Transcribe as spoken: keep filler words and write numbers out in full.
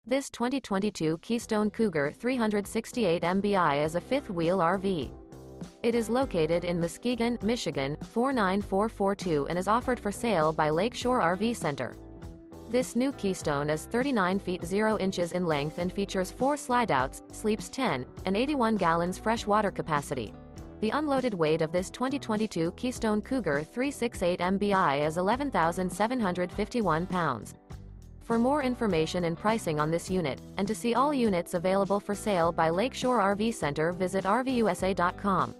This twenty twenty-two Keystone Cougar three sixty-eight M B I is a fifth-wheel R V. It is located in Muskegon, Michigan, four nine four four two and is offered for sale by Lakeshore R V Center. This new Keystone is thirty-nine feet zero inches in length and features four slideouts, sleeps ten, and eighty-one gallons fresh water capacity. The unloaded weight of this twenty twenty-two Keystone Cougar three sixty-eight M B I is eleven thousand seven hundred fifty-one pounds. For more information and pricing on this unit, and to see all units available for sale by Lakeshore R V Center, visit R V U S A dot com.